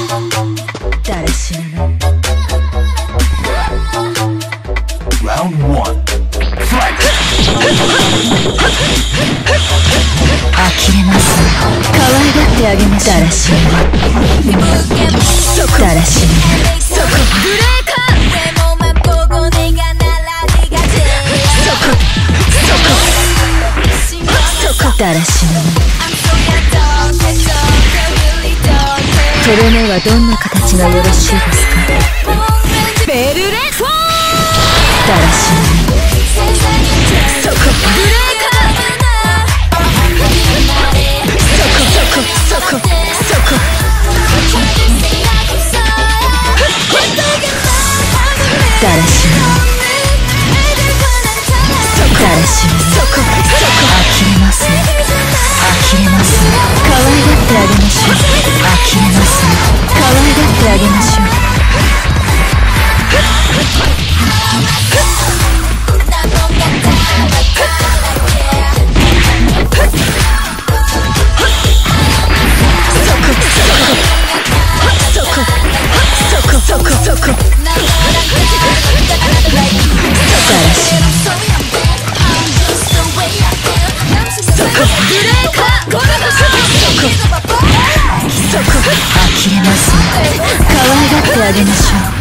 だらしなの Round 1 Fight 呆れます可愛がってあげましょうだらしなのだらしなのそこブレーカーだらしなのとどめはどんな形がよろしいですかベルレフォーだらしなのそこブレーカーそこだらしなのだらしなの呆れますね呆れますね可愛がってあげましょう呆れますね可愛がってあげましょう呆れますね可愛がってあげましょう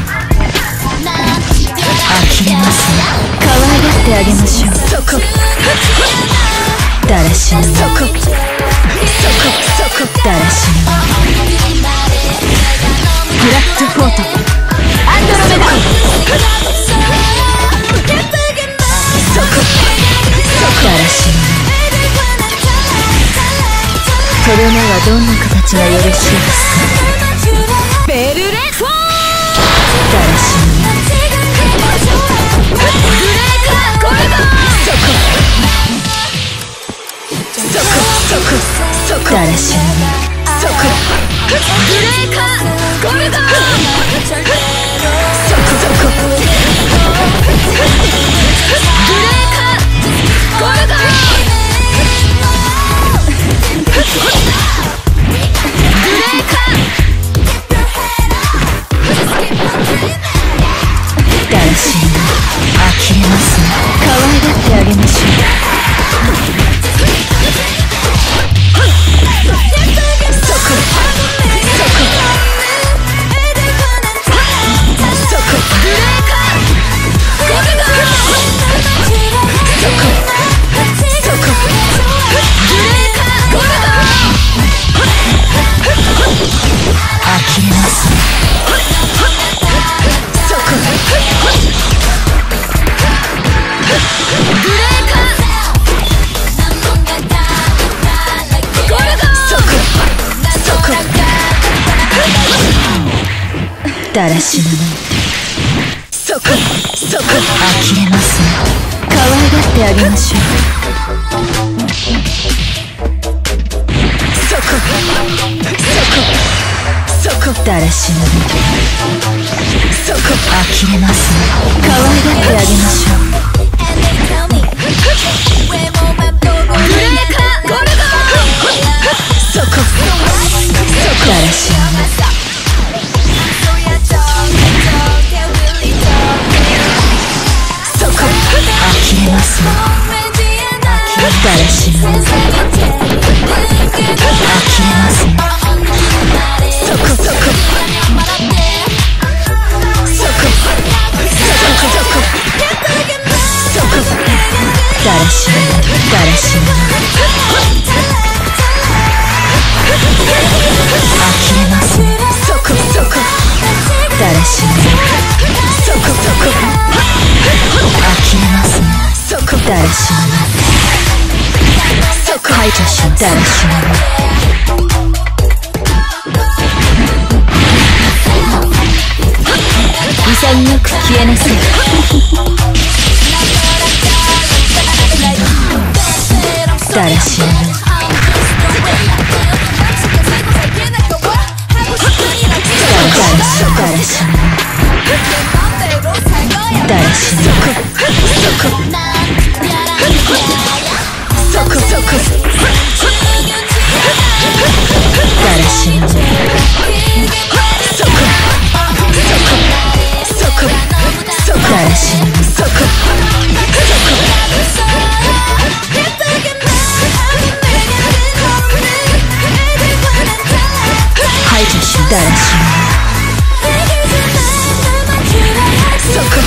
呆れますね可愛がってあげましょうだらしなのだらしなのブラックフォートアンドロメダだらしなのとどめはどんな形がよろしいですかベルレフォーだらしなのブレーカーゴルゴンだらしなのブレーカーゴルゴンブレーカーゴルゴンだらしなの呆れますね可愛がってあげましょうだらしなの呆れますね可愛がってあげましょうだらしなの呆れますね可愛がってあげましょうブレーカーゴルゴンだらしなの呆れますねだらしなの呆れますねだらしなのだらしなの呆れますねだらしなの呆れますねだらしなの排除しだらしなの潔く消えなさいだらしなのだらしなのだらしなのだらしそこ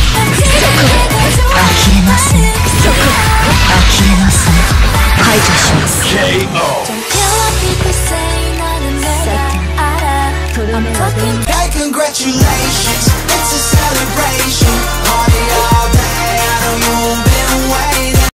呆れませんそこ呆れません排除します KO. さてとどめはどんな Hey, congratulations.